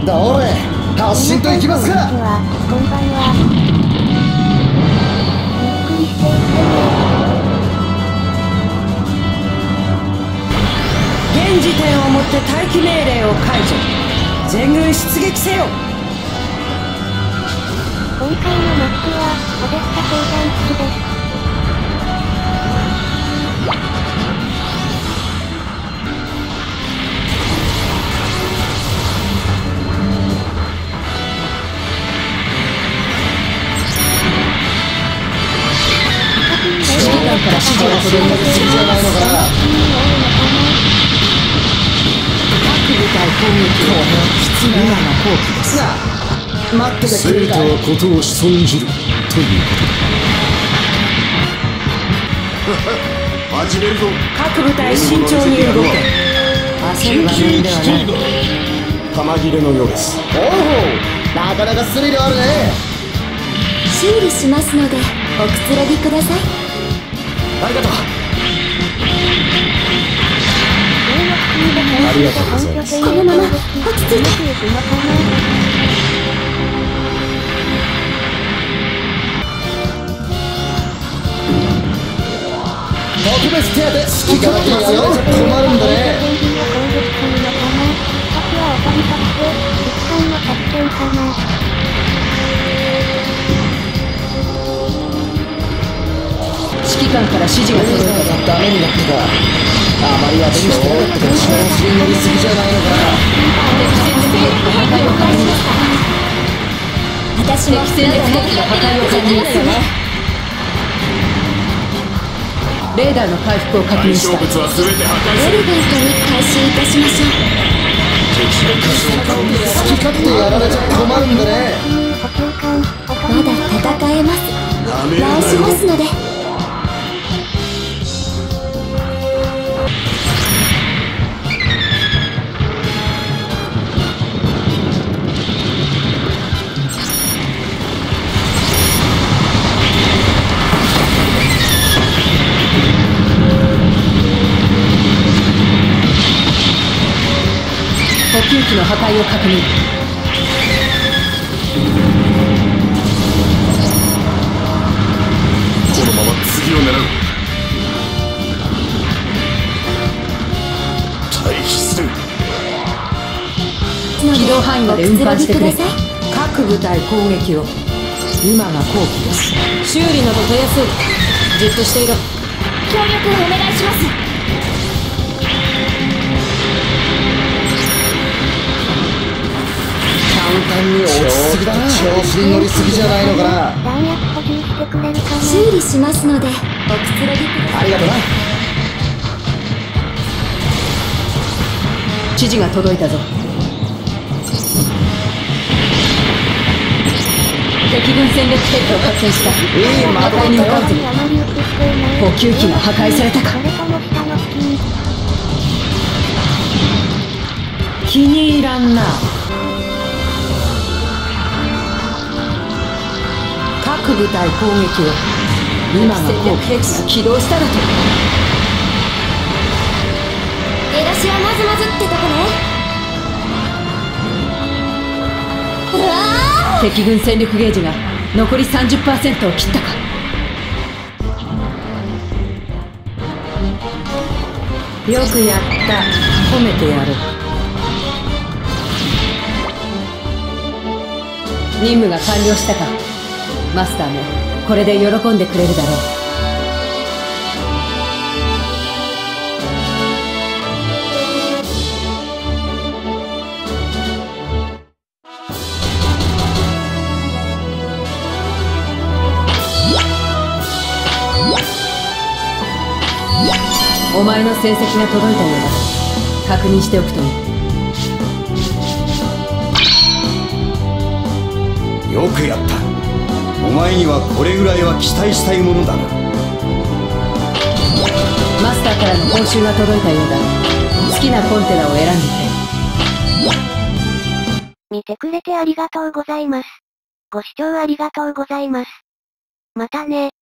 どれ発進といきますか。 こんばんは。ゆっくりしていって現時点をもって待機命令を解除。全軍出撃せよ。 今回のマップはオデッサ鉱山基地です。 指揮官から指示が届いたとするじゃないのかな。各部隊攻撃を今が好機です。待っててくれるかい。 生徒はことを仕損じるということだ。始めるぞ。 各部隊慎重に動け。焦る場面ではない。 弾切れのようです。 おお、なかなかスリルあるね。 修理しますのでおくつろぎください。 ありがとう。 ありがとうございます。 このまま落ち着いていくのかな。 特別手当て聞かなきゃやられちゃ困るんだね。 指揮官から指示が届いた。 ダメになってか。あまり当てにしてなかったから調子に乗りすぎじゃないのかな。 私も敵戦力敵の破壊を確認するね。レーダーの回復を確認した。 対象物は全て破壊されエレガントに回収いたしましょう。 敵の数をカウント好き勝手やられちゃ困るんだね。 まだ戦えます。 なめるなよ。 直しますので。 補給機の破壊を確認。 このまま次を狙う。退避する。 機動範囲まで運搬してくれ。 おくつろぎください。 各部隊攻撃を。今が好機です。修理などたやすい。じっとしていろ。 協力をお願いします。 簡単に落ちすぎだな。調子に乗りすぎじゃないのかな。 弾薬補充してくれるかな。修理しますのでおくつろぎください。 ありがとうな。 指示が届いたぞ。敵軍戦略ヘッドを発見した。破壊に向かうぞ。補給機が破壊されたか。 それとも下の付近。 気に入らんな。各部隊攻撃を。今が好機が起動しただと。 出だしはまずまずってとこね。うわ敵軍戦力ゲージが残り 30% を切ったか。よくやった。褒めてやる。任務が完了したか。マスターもこれで喜んでくれるだろう。お前の成績が届いたようだ。確認しておくといい。 よくやった。お前にはこれぐらいは期待したいものだな。 マスターからの報酬が届いたようだ。好きなコンテナを選んでくれ。 見てくれてありがとうございます。ご視聴ありがとうございます。またね。